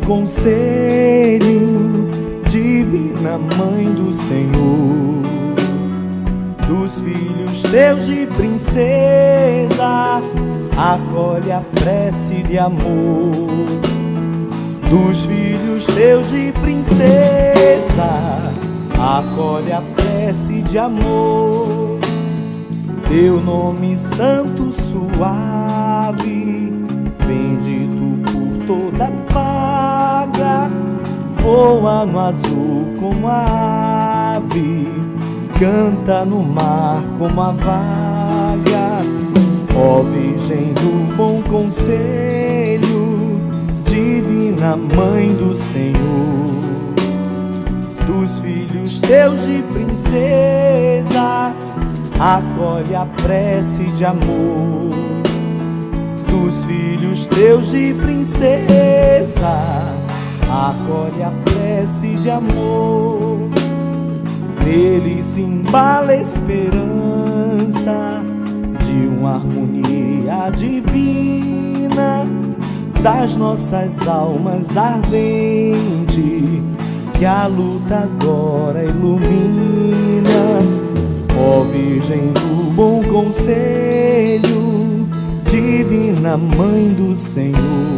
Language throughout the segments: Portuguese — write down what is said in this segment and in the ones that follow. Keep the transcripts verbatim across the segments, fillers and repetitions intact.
conselho, divina Mãe do Senhor. Dos filhos teus de princesa, acolhe a prece de amor. Dos filhos teus de princesa, acolhe a prece de amor. Teu nome santo suave, bendito por toda paga, voa no azul como a ave, canta no mar como a vaga. Ó Virgem do bom conselho, divina Mãe do Senhor. Dos filhos teus de princesa, acolhe a prece de amor. Dos filhos teus de princesa, acolhe a prece de amor. Nele se embala a esperança de uma harmonia divina das nossas almas ardente, que a luta agora ilumina. Ó Virgem do bom conselho, divina Mãe do Senhor.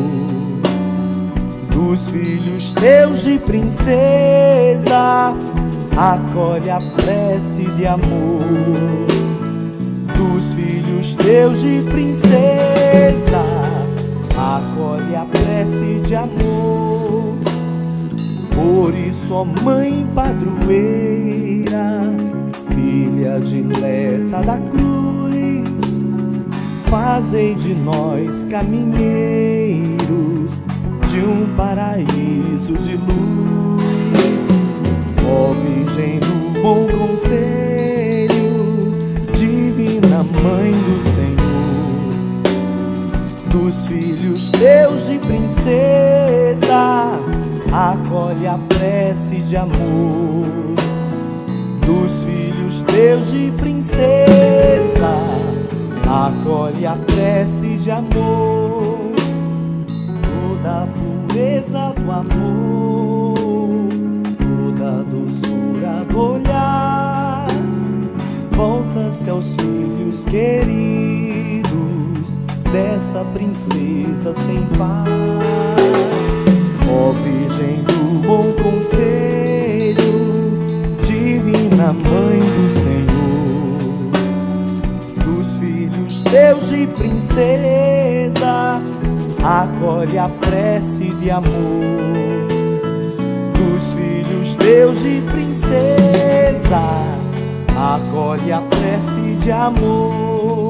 Dos filhos teus de princesa, acolhe a prece de amor. Dos filhos teus de princesa, acolhe a prece de amor. Por isso, ó Mãe padroeira, filha dileta da cruz, fazei de nós caminheiros de um paraíso de luz. Ó Virgem do bom conselho, divina Mãe do Senhor. Dos filhos teus de princesa, acolhe a prece de amor. Dos filhos teus de princesa, acolhe a prece de amor. Toda a pureza do amor, toda a doçura do olhar, volta-se aos filhos queridos dessa princesa sem par. Ó Virgem do bom conselho, divina Mãe do Senhor. Dos filhos teus de princesa, acolhe a prece de amor. Dos filhos teus de princesa, acolhe a prece de amor.